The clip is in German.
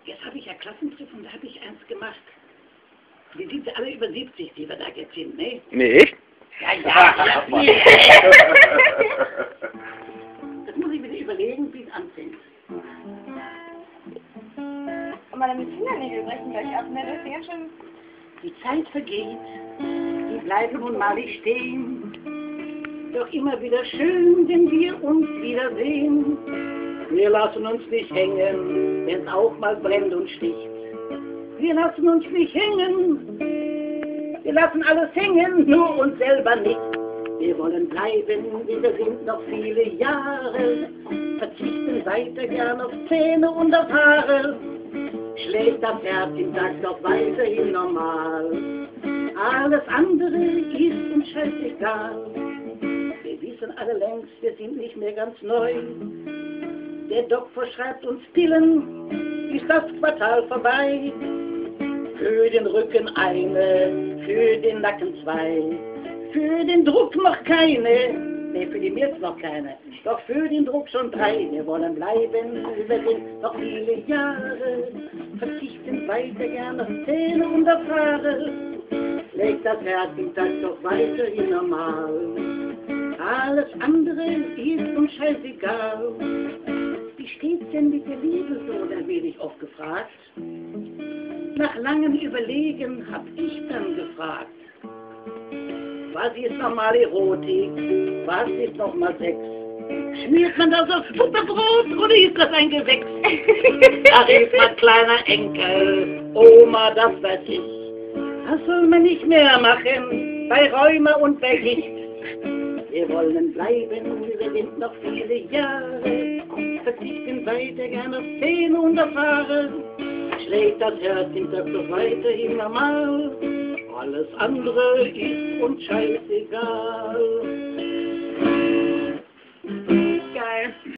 Jetzt habe ich ja Klassentreff und da habe ich eins gemacht. Die sind ja alle über 70, die wir da jetzt sind, ne? Nee, echt? Ja. Das muss ich wieder überlegen, wie es anfängt. Und meine Fingernägel brechen gleich ab, ne? Das ist ganz schön... Die Zeit vergeht, die bleiben nun mal nicht stehen. Doch immer wieder schön, wenn wir uns wiedersehen. Wir lassen uns nicht hängen, wenn's auch mal brennt und sticht. Wir lassen uns nicht hängen, wir lassen alles hängen, nur uns selber nicht. Wir wollen bleiben, wie wir sind, noch viele Jahre. Verzichten weiter gern auf Zähne und auf Haare. Schlägt das Herz im Takt doch weiterhin normal. Alles andere ist uns scheißegal. Wir wissen alle längst, wir sind nicht mehr ganz neu. Der Doc verschreibt uns Pillen, ist das Quartal vorbei. Für den Rücken eine, für den Nacken zwei. Für den Druck noch keine, ne, für die Milz noch keine. Doch für den Druck schon 3. Wir wollen bleiben, wir sind noch viele Jahre. Verzichten weiter gern auf Zähne und auf Haare. Legt das Herz im Takt doch weiterhin normal. Alles andere ist uns scheißegal. Wie steht's denn mit der Liebe so, da werde ich oft gefragt. Nach langem Überlegen hab ich dann gefragt. Was ist nochmal Erotik? Was ist nochmal Sex? Schmiert man das auf Butterbrot oder ist das ein Gewächs? Da rief mein kleiner Enkel, Oma, das weiß ich. Das soll man nicht mehr machen, bei Rheuma und bei Gicht. Wir wollen bleiben, wir sind noch viele Jahre. Verzichten weiter gern auf Zähne und auf Haare. Schlägt das Herz im Takt doch weiterhin normal. Alles andere ist uns scheißegal.